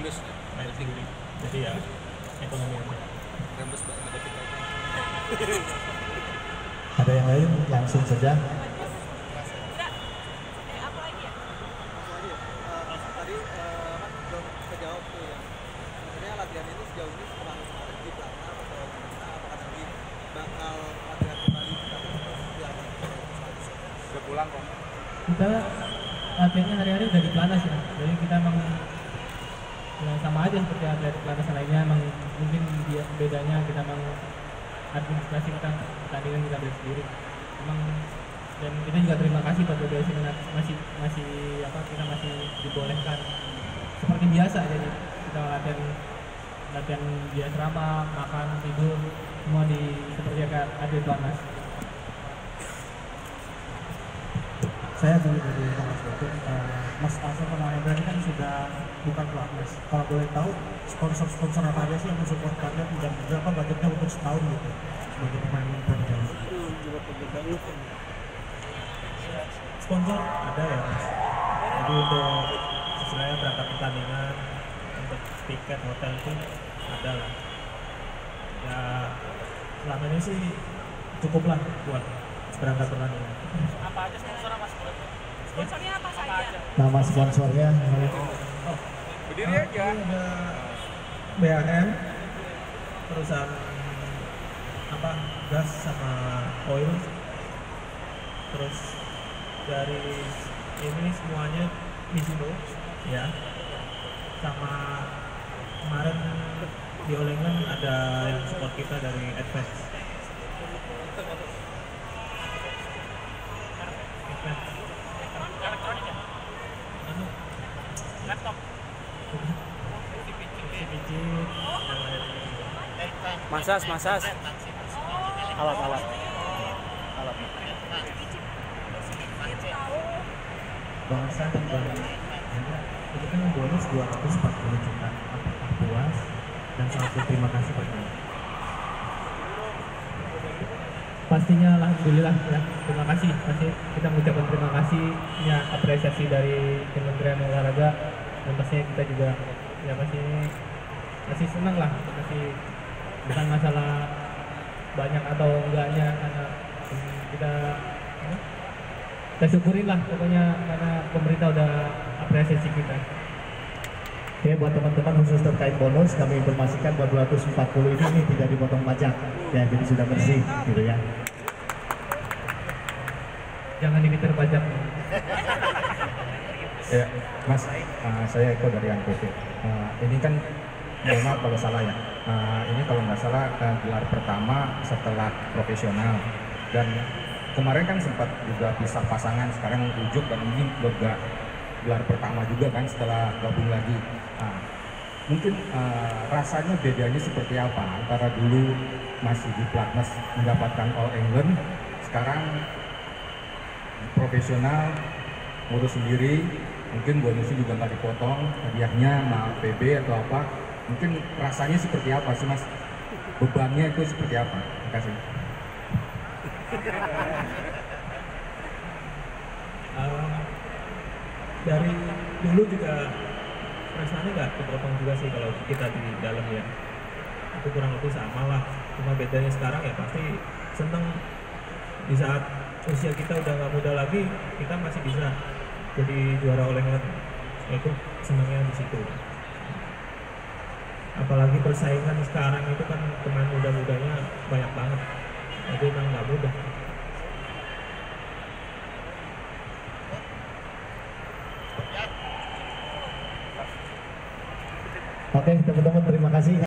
Rembes tinggi. Jadi ya ekonomi aja. Rembes banget ada kita. Ada yang lain langsung saja. Tadi belum kejawab tuh ya. Sebenarnya latihan ini sejauh ini setelah kemarin di Platnas atau gimana? Apakah nanti bakal latihan kembali di apa? Udah pulang kok. Kita latihannya hari-hari udah di Platnas ya. Jadi kita emang ya sama aja seperti atlet Platnas lainnya. Emang mungkin dia bedanya kita emang administrasi kita pertandingan kita beli sendiri. Emang dan kita juga terima kasih buat PBSI masih kita masih dibolehkan seperti biasa, jadi kita latihan di asrama, makan, tidur semua seperti atlet Platnas. Saya dulu dari Mas Betul, Mas Asep sama Hendra ini kan sudah bukan Platnas. Kalau boleh tahu sponsor apa aja sih yang mensupport kalian dan berapa budgetnya untuk setahun gitu sebagai pemain profesional? Sponsor ada ya Mas. Jadi untuk istilahnya berangkat pertandingan, untuk tiket hotel itu ada lah. Ya selama ini sih cukup lah buat berangkat pertandingan. Apa aja sponsornya Mas? Sponsornya apa saja? Nama sponsornya Berdiri aja. Ada BAM, perusahaan gas sama oil, terus dari ini semuanya Mizuno ya, sama kemarin di Olengan ada yang support kita dari Advance. Elektronik ya? Anu, Laptop? CPC, Masas. Alat. Bang Hasan dan Bang Hendra, itu kan bonus 240 juta. Apakah puas dan sangat berterima kasih Pak? pastinya alhamdulillah ya, terima kasih, pasti kita mengucapkan terima kasih ya, apresiasi dari Kementerian Olahraga, dan pastinya kita juga ya masih senang lah, masih bukan masalah banyak atau enggaknya, karena kita syukurin lah pokoknya karena pemerintah udah apresiasi kita. Oke, buat teman-teman khusus terkait bonus, kami informasikan bahwa 240 ini tidak dipotong pajak, ya jadi sudah bersih, gitu ya. Jangan ini terpajak. Ya, Mas, saya Eko dari ANPP. Ini kan, mohon maaf kalau salah ya. Ini kalau nggak salah gelar pertama setelah profesional, dan kemarin kan sempat juga pisah pasangan, sekarang ujuk dan ini juga gelar pertama juga kan setelah gabung lagi. Mungkin rasanya bedanya seperti apa antara dulu masih di Platnas mendapatkan All England, sekarang profesional ngurus sendiri, mungkin bonusnya juga nggak dipotong, hadiahnya sama PB atau apa, mungkin rasanya seperti apa sih Mas? Bebannya itu seperti apa? Terima kasih. Dari dulu juga perasaannya nggak kepotong juga sih kalau kita di dalam ya, itu kurang lebih sama lah, cuma bedanya sekarang ya pasti seneng di saat usia kita udah nggak muda lagi, kita masih bisa jadi juara All England, itu senangnya di situ. Apalagi persaingan sekarang itu kan pemain muda-mudanya banyak banget, jadi memang nggak mudah. Oke, teman-teman terima kasih.